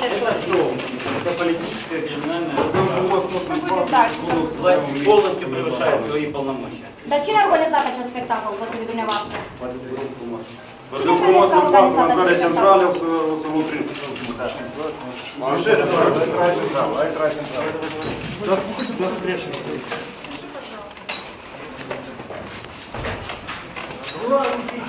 это шоу. Это политическое, криминальное. Власть полностью превышает свои полномочия. Dar cine a organizat acest spectacol, potrivit dumneavoastră? Pentru frumoasă în care centrale o să lucrim. Manjere, ai trai centrale.